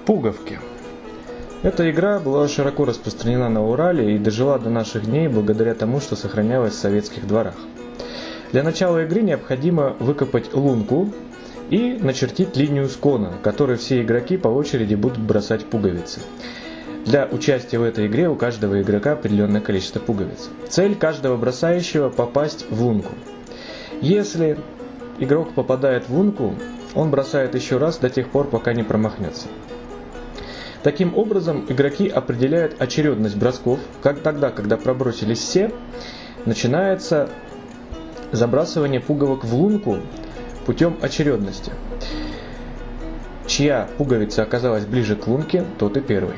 Пуговки. Эта игра была широко распространена на Урале и дожила до наших дней благодаря тому, что сохранялась в советских дворах. Для начала игры необходимо выкопать лунку и начертить линию скона, в которой все игроки по очереди будут бросать пуговицы. Для участия в этой игре у каждого игрока определенное количество пуговиц. Цель каждого бросающего – попасть в лунку. Если игрок попадает в лунку, он бросает еще раз до тех пор, пока не промахнется. Таким образом, игроки определяют очередность бросков. Тогда, когда пробросились все, начинается забрасывание пуговок в лунку путем очередности. Чья пуговица оказалась ближе к лунке, тот и первый.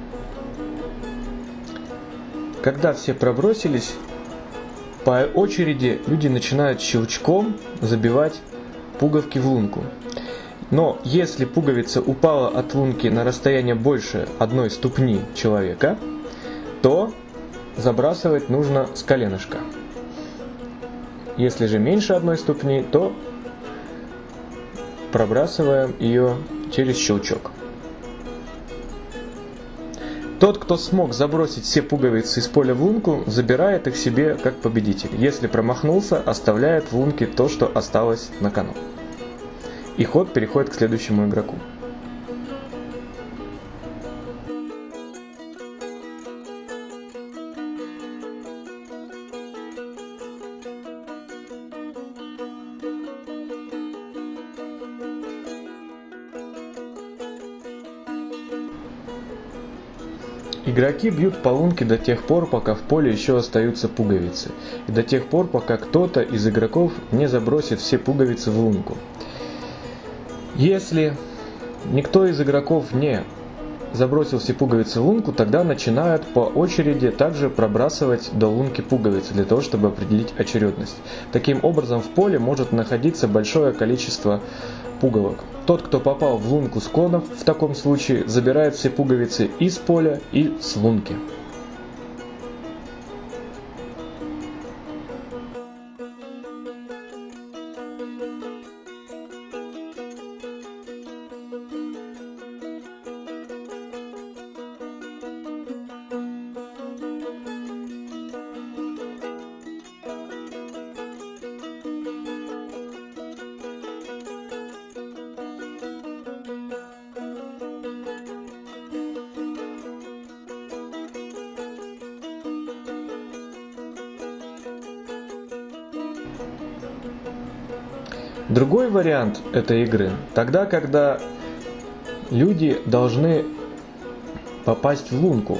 Когда все пробросились, по очереди люди начинают щелчком забивать пуговки в лунку. Но если пуговица упала от лунки на расстояние больше одной ступни человека, то забрасывать нужно с коленышка. Если же меньше одной ступни, то пробрасываем ее через щелчок. Тот, кто смог забросить все пуговицы из поля в лунку, забирает их себе как победитель. Если промахнулся, оставляет в лунке то, что осталось на кону. И ход переходит к следующему игроку. Игроки бьют по лунке до тех пор, пока в поле еще остаются пуговицы, и до тех пор, пока кто-то из игроков не забросит все пуговицы в лунку. Если никто из игроков не забросил все пуговицы в лунку, тогда начинают по очереди также пробрасывать до лунки пуговицы, для того, чтобы определить очередность. Таким образом, в поле может находиться большое количество пуговок. Тот, кто попал в лунку сконов, в таком случае забирает все пуговицы из поля и с лунки. Другой вариант этой игры – тогда, когда люди должны попасть в лунку.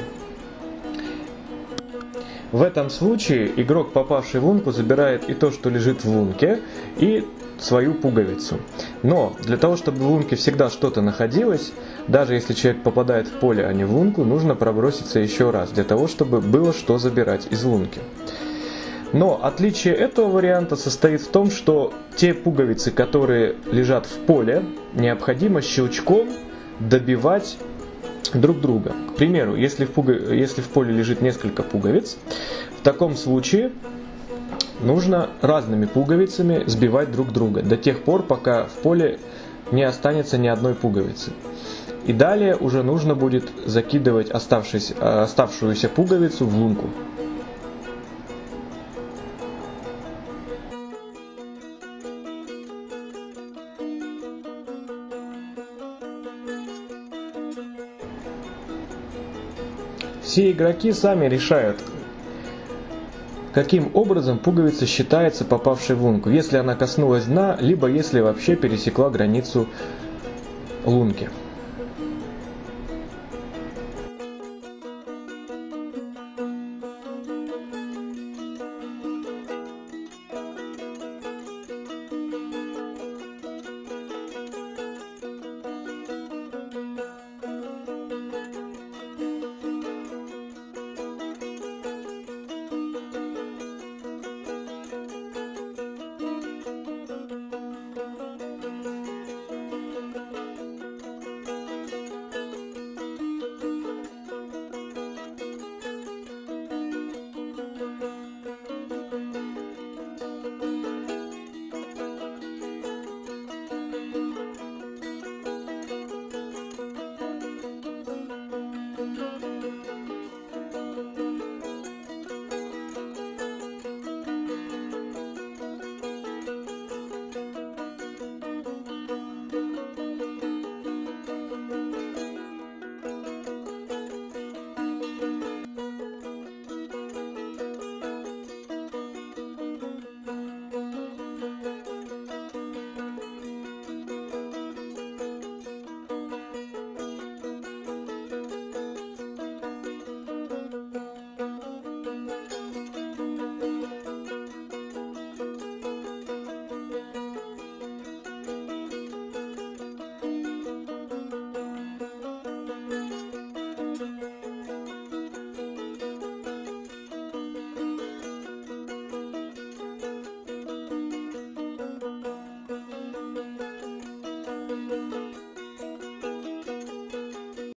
В этом случае игрок, попавший в лунку, забирает и то, что лежит в лунке, и свою пуговицу. Но для того, чтобы в лунке всегда что-то находилось, даже если человек попадает в поле, а не в лунку, нужно проброситься еще раз, для того, чтобы было что забирать из лунки. Но отличие этого варианта состоит в том, что те пуговицы, которые лежат в поле, необходимо щелчком добивать друг друга. К примеру, если в поле лежит несколько пуговиц, в таком случае нужно разными пуговицами сбивать друг друга до тех пор, пока в поле не останется ни одной пуговицы. И далее уже нужно будет закидывать оставшуюся пуговицу в лунку. Все игроки сами решают, каким образом пуговица считается попавшей в лунку, если она коснулась дна, либо если вообще пересекла границу лунки.